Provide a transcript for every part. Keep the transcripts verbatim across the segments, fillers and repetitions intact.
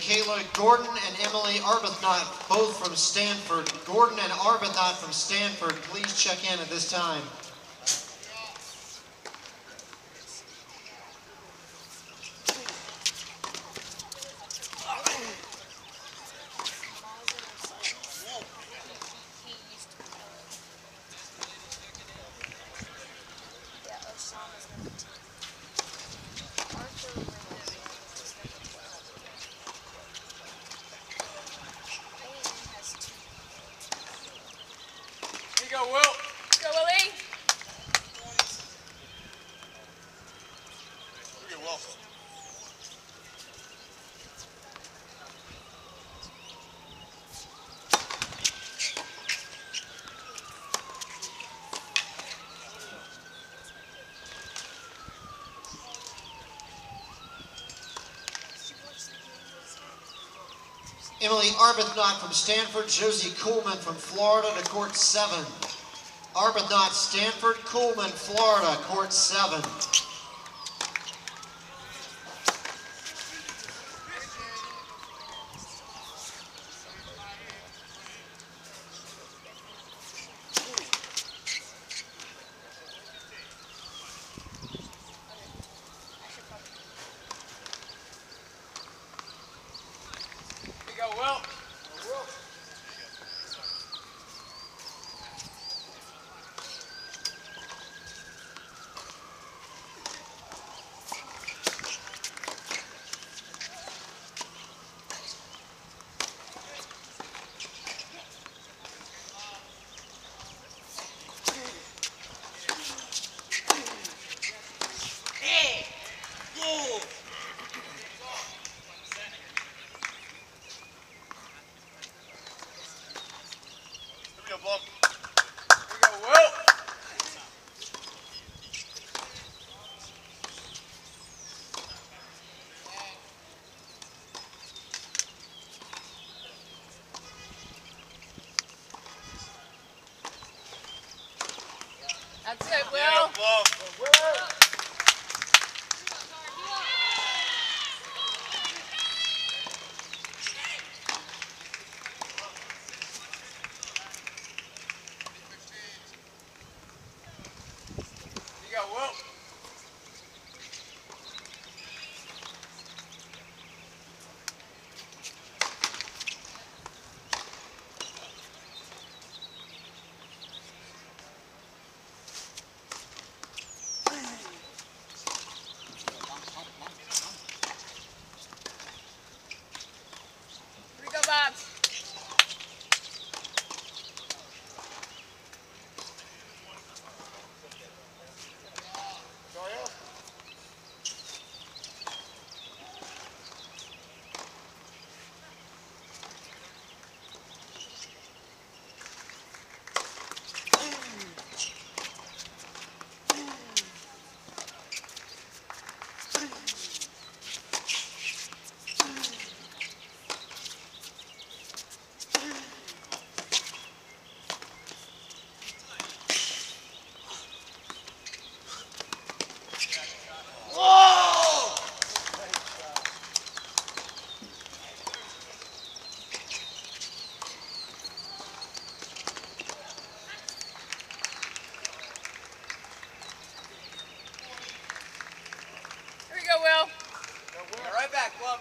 Michaela Gordon and Emily Arbuthnot, both from Stanford. Gordon and Arbuthnot from Stanford, please check in at this time. Go, Will. Go, Willie. Look at Will. Emily Arbuthnot from Stanford, Josie Coolman from Florida to court seven. Arbuthnot, Stanford, Coolman, Florida, court seven. Here you go, Will. Here we go, Bob. Here we go, Will. That's it, Will. Yeah, Bob. Will. Go, Will. Here we go, Bob. Here we go, Will. Go, right back, Will.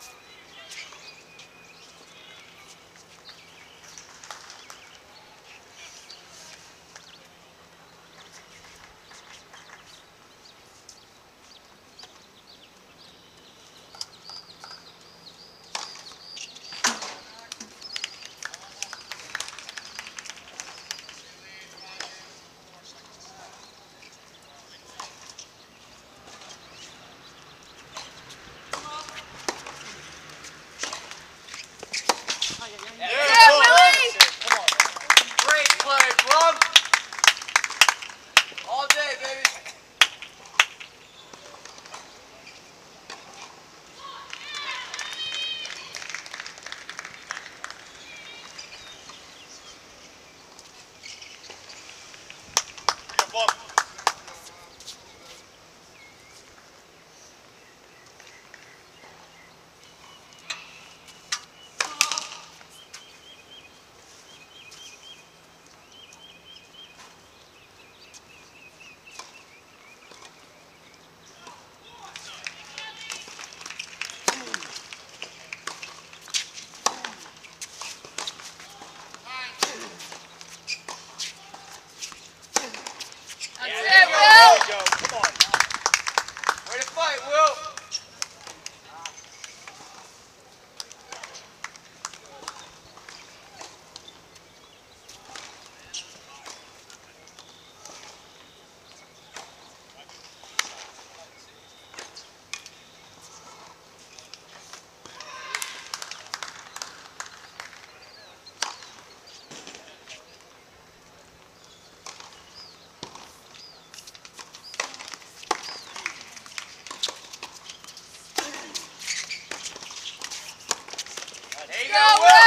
Go, Will!